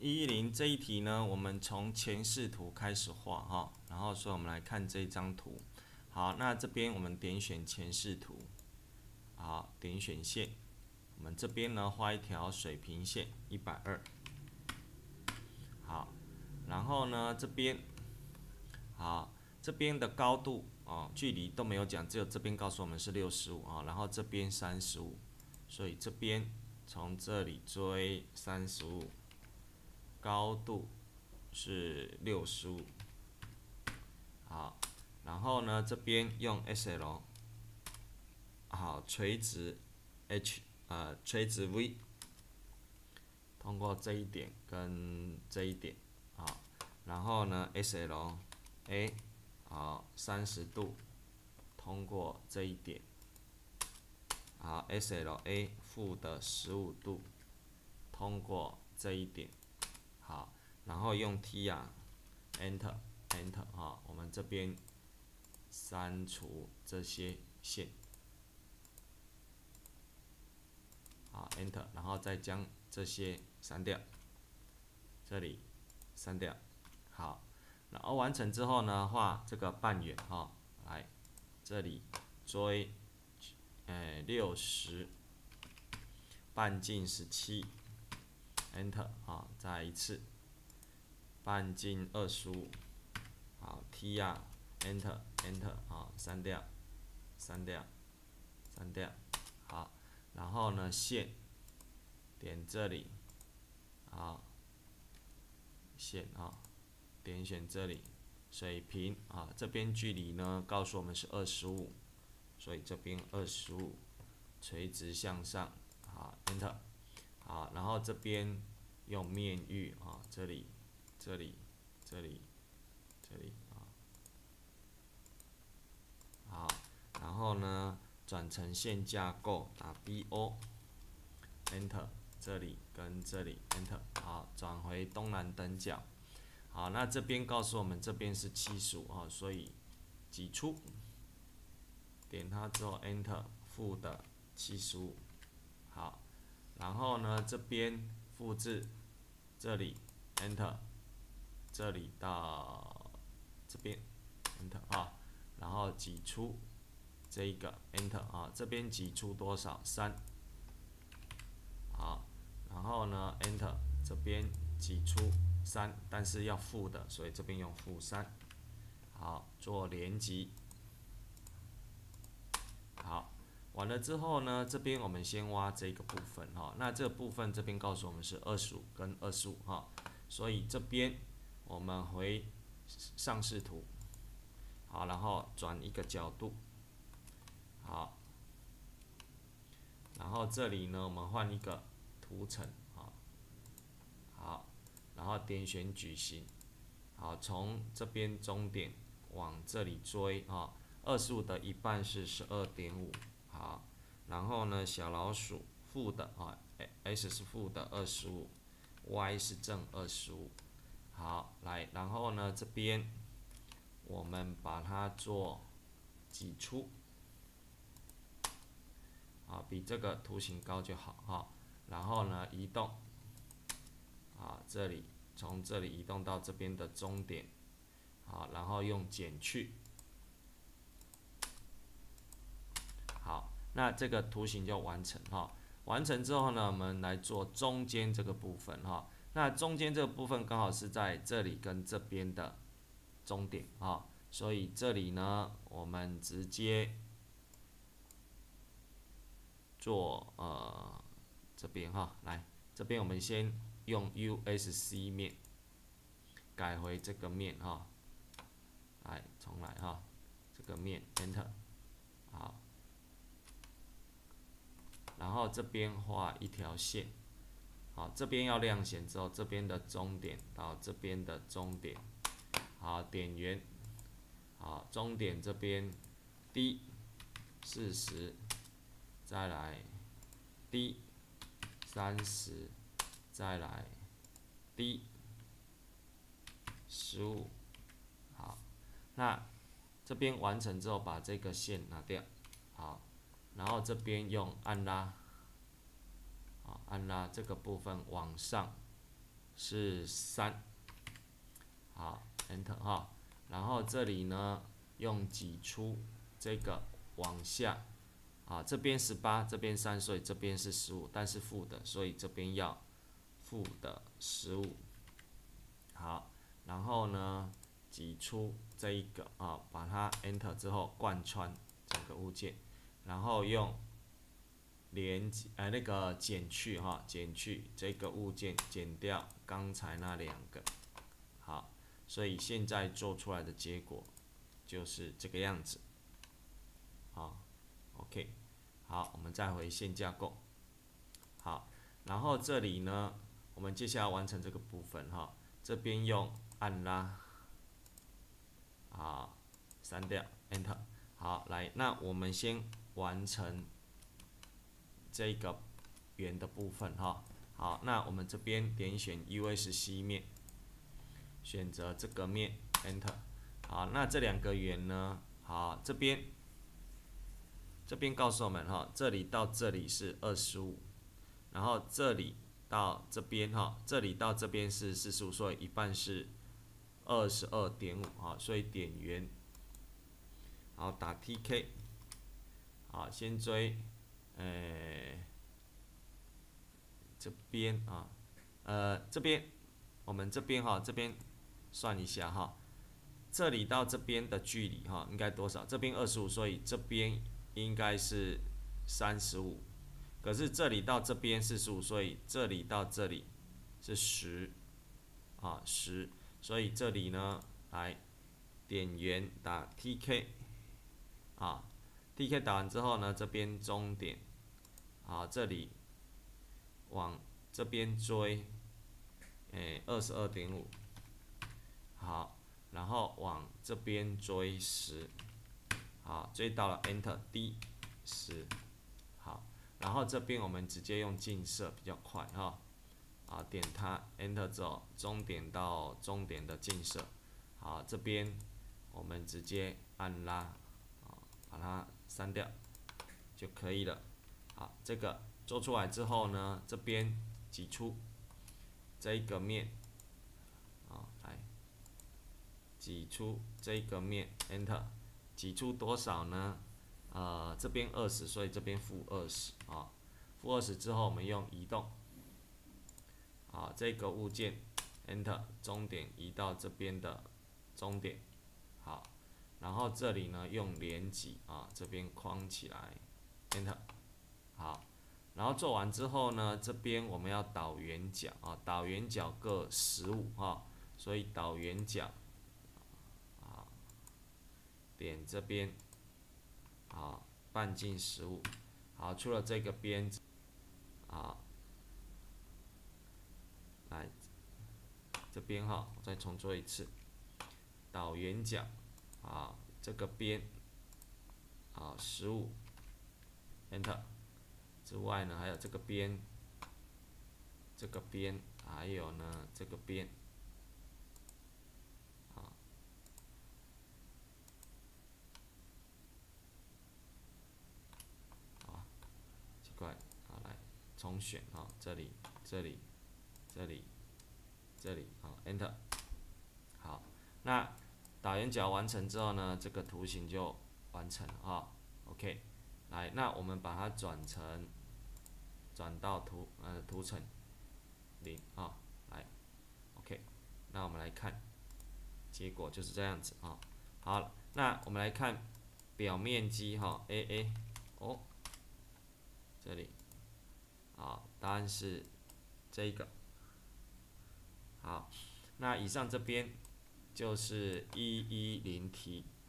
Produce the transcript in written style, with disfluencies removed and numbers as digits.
110这一题呢，我们从前视图开始画哈，然后所以我们来看这张图。好，那这边我们点选前视图，好，点选线，我们这边呢画一条水平线120，好，然后呢这边，好，这边的高度哦，距离都没有讲，只有这边告诉我们是65啊，然后这边35，所以这边从这里追35。高度是65，好，然后呢这边用 SL， 好，垂直 垂直 V， 通过这一点跟这一点，好，然后呢 SLA， 好30度，通过这一点，好 SLA 负的15度，通过这一点。好，然后用 T 啊 ，Enter Enter 啊，我们这边删除这些线，好 Enter， 然后再将这些删掉，这里删掉，好，然后完成之后呢，画这个半圆哈，来这里追60，半径17。Enter 啊，再一次，半径25，好 T 啊 ，Enter Enter 啊，删掉，删掉，删掉，好，然后呢线，点这里，好，线啊，点选这里，水平啊，这边距离呢告诉我们是25，所以这边25，垂直向上，好 Enter。好，然后这边用面域啊，这里、这里、这里、这里啊，好，然后呢转成线架构，打 BO，Enter， 这里跟这里 Enter， 好，转回东南等角，好，那这边告诉我们这边是75啊，所以挤出，点它之后 Enter， 负的75，好。然后呢，这边复制，这里 Enter， 这里到这边 Enter 啊，然后挤出这一个 Enter 啊，这边挤出多少3，好，然后呢 Enter 这边挤出3，但是要负的，所以这边用-3，好，做连击，好。完了之后呢，这边我们先挖这个部分哈，那这个部分这边告诉我们是25跟25哈，所以这边我们回上视图，好，然后转一个角度，好，然后这里呢我们换一个图层，好，然后点选矩形，好，从这边终点往这里追啊，25的一半是12.5。好，然后呢，小老鼠负的啊 ，S 是负的25，Y 是正25。好，来，然后呢，这边我们把它做挤出，啊，比这个图形高就好哈。然后呢，移动，啊，这里从这里移动到这边的终点，好，然后用减去。好，那这个图形就完成哈。完成之后呢，我们来做中间这个部分哈。那中间这个部分刚好是在这里跟这边的终点哈，所以这里呢，我们直接做这边哈，来这边我们先用 USC 面改回这个面哈，来重来哈，这个面 Enter， 好。然后这边画一条线，好，这边要亮线之后，这边的终点到这边的终点，好，点圆，好，终点这边 D 40，再来 D 30，再来 D 15，好，那这边完成之后，把这个线拿掉，好。然后这边用按拉，好，按拉这个部分往上， 是3，好 Enter 哈，然后这里呢用挤出这个往下，啊这边18，这边3，所以这边是15，但是负的，所以这边要负的15，好，然后呢挤出这一个啊，把它 Enter 之后贯穿整个物件，然后用那个减去哈，减去这个物件，减掉刚才那2个，好，所以现在做出来的结果就是这个样子，好 ，OK， 好，我们再回线架构，好，然后这里呢，我们接下来完成这个部分哈，这边用按拉，好，删掉 Enter， 好，来，那我们先完成这个圆的部分哈。好，那我们这边点选 USC 面，选择这个面 Enter。好，那这2个圆呢？好，这边告诉我们哈，这里到这里是25，然后这里到这边哈，这里到这边是45，所以一半是22.5哈，所以点圆。好，打 TK。好，先追，这边啊，这边我们这边哈，这边算一下哈，这里到这边的距离哈，应该多少？这边25，所以这边应该是35。可是这里到这边45，所以这里到这里是10啊10，所以这里呢，来点圆打 TK 啊 ，TK 打完之后呢，这边终点，啊这里往这边追，22.5，好，然后往这边追10，好，追到了 Enter D 10，好，然后这边我们直接用近摄比较快哈，啊点它 Enter 之后，终点到终点的近摄，好，这边我们直接按拉，啊把它删掉就可以了。好，这个做出来之后呢，这边挤出这一个面，啊，来挤出这个面 ，Enter， 挤出多少呢？这边20，所以这边负20啊，负20之后我们用移动，啊，这个物件 ，Enter， 终点移到这边的终点，好，然后这里呢用连挤啊，这边框起来 ，Enter， 好。然后做完之后呢，这边我们要导圆角啊，导圆角各15哈，所以导圆角啊，点这边啊，半径15，好，除了这个边啊，来这边哈，我再重做一次，导圆角啊，这个边啊15，Enter。之外呢，还有这个边，这个边，还有呢这个边，啊，好，奇怪，好来重选啊，这里，这里，这里，这里，好 ，Enter， 好，那导圆角完成之后呢，这个图形就完成了啊 ，OK， 来，那我们把它转到图层0啊，来 ，OK， 那我们来看，结果就是这样子啊。好，那我们来看表面积哈 ，AA， 哦，这里，好，答案是这一个。好，那以上这边就是110题。